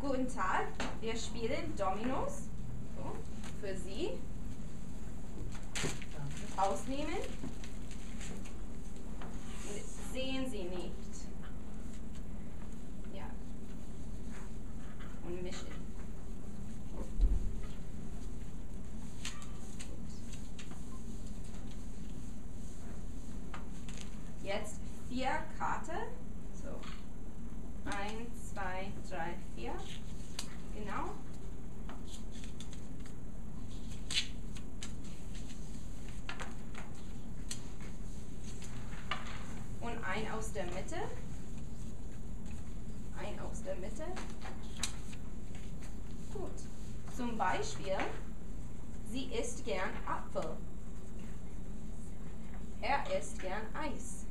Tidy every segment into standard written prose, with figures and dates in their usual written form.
Guten Tag, wir spielen Dominoes. So, für Sie. Ausnehmen. Sehen Sie nicht. Ja. Und mischen. Jetzt 4 Karten. So. 1, 2, 3, 4. Genau. Und ein aus der Mitte. Ein aus der Mitte. Gut. Zum Beispiel, sie isst gern Apfel. Er isst gern Eis.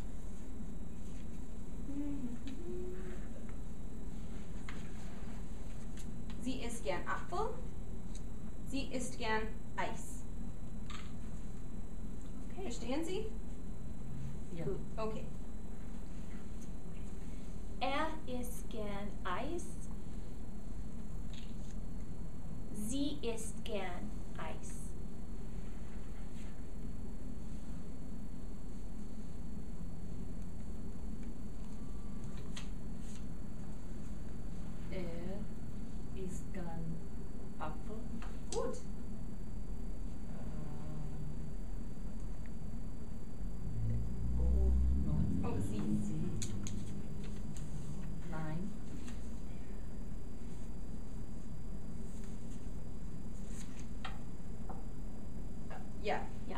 Sie isst gern Apfel. Sie isst gern Eis. Okay. Verstehen Sie? Ja. Okay. Er isst gern Eis. Sie isst gern Eis. Er isst gern Apfel. Gut. Oh, nein. Oh, sie. Nein. Ja. Ja.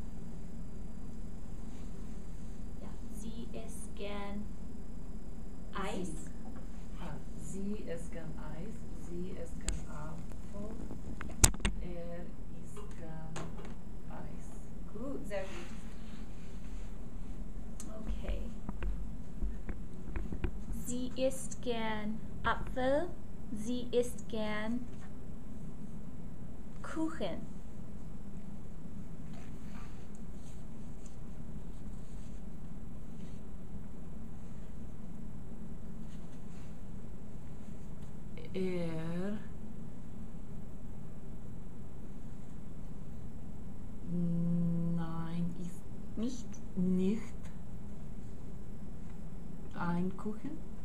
Ja. Sie isst gern Eis. Sie isst gern Eis. Sie isst gern Apfel. Er isst gern Eis. Gut, sehr gut. Okay. Sie isst gern Apfel. Sie isst gern Kuchen. Er ist Nicht? nicht ein Kuchen.